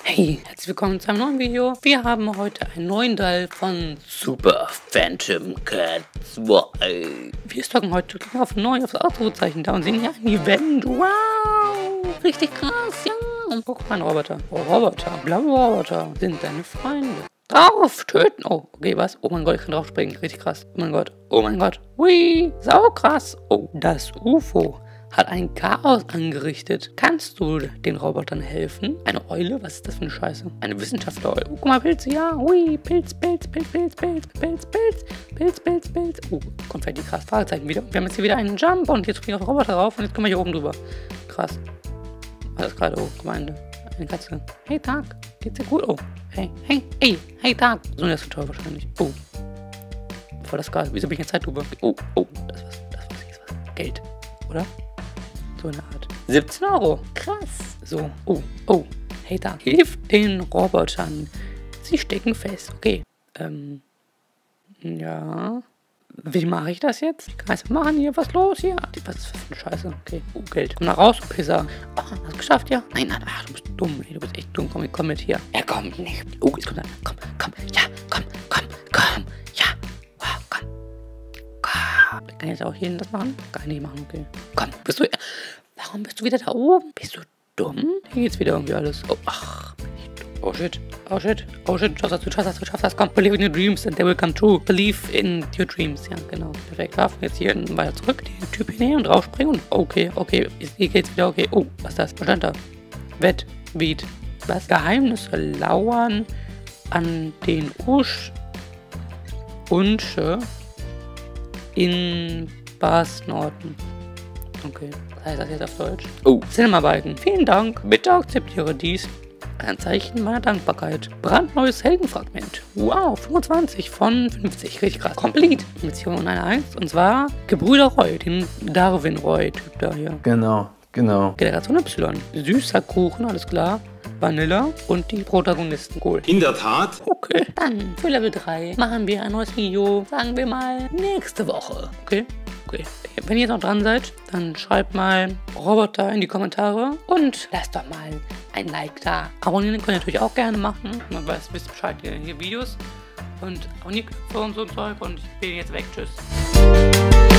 Hey, herzlich willkommen zu einem neuen Video. Wir haben heute einen neuen Teil von Super Phantom Cat 2. Wir stocken heute auf neu aufs Ausrufezeichen da und sehen hier ein Event. Wow, richtig krass, ja. Und guck mal, ein Roboter. Oh, Roboter, blaue Roboter sind deine Freunde. Drauf, töten. Oh, okay, was? Oh mein Gott, ich kann drauf springen. Richtig krass. Oh mein Gott. Oh mein Gott. Hui, sau krass. Oh, das UFO hat ein Chaos angerichtet. Kannst du den Robotern helfen? Eine Eule? Was ist das für eine Scheiße? Eine Wissenschaftler-Eule. Oh, guck mal, Pilze, ja. Hui, Pilz, Pilz, Pilz, Pilz, Pilz, Pilz, Pilz, Pilz, Pilz, Pilz. Oh, Konfetti, krass. Fragezeichen wieder. Wir haben jetzt hier wieder einen Jump und jetzt springen wir auf den Roboter rauf und jetzt kommen wir hier oben drüber. Krass. Was ist gerade? Oh, Gemeinde. Eine Katze. Hey, Tag. Geht's dir gut? Oh, hey, hey, hey, hey, Tag. So, das ist toll wahrscheinlich. Oh. Voll das Gas. Wieso bin ich in Zeitlupe? Oh, oh, das ist was. Geld. Oder? So eine Art. 17 Euro. Krass. So. Oh, oh. Hey, da. Hilf den Robotern. Sie stecken fest. Okay. Ja. Wie mache ich das jetzt? Ich kann einfach machen hier. Was los hier? Was ist das für eine Scheiße? Okay. Oh, Geld. Komm nach raus, du Pisser. Oh, hast du geschafft, ja? Nein, nein. Ach, du bist dumm. Ey, du bist echt dumm. Komm mit hier. Er kommt nicht. Oh, jetzt kommt er. Komm. Ja, komm. Ja. Wow, komm. Kann ich jetzt auch hier das machen? Kann ich nicht machen, okay. Komm, warum bist du wieder da oben? Bist du dumm? Hier geht's wieder irgendwie alles. Oh, ach, bin ich dumm. Oh shit. Du schaffst das. Komm, believe in your dreams and they will come true. Believe in your dreams. Ja, genau. Perfekt. Darf jetzt hier weiter zurück. Den Typ hinnehmen und draufspringen. Okay. Hier geht's wieder. Okay. Oh, was ist das? Was stand da? Wettbeat. Was? Geheimnisse lauern an den Unsche in Basnorten. Okay, was heißt das jetzt auf Deutsch? Oh, Cinema-Balken. Vielen Dank. Bitte akzeptiere dies. Ein Zeichen meiner Dankbarkeit. Brandneues Heldenfragment. Wow, 25 von 50. Richtig krass. Complete. Mission 1. Und zwar Gebrüder Roy, den Darwin Roy-Typ da hier. Genau. Generation Y. Süßer Kuchen, alles klar. Vanilla und die Protagonisten. Cool. In der Tat. Okay. Dann für Level 3 machen wir ein neues Video. Sagen wir mal nächste Woche. Okay. Wenn ihr jetzt noch dran seid, dann schreibt mal Roboter in die Kommentare und lasst doch mal ein Like da. Abonnieren könnt ihr natürlich auch gerne machen. Man weiß, wisst Bescheid, hier Videos und Abonnierknöpfe und so ein Zeug. Und ich bin jetzt weg. Tschüss.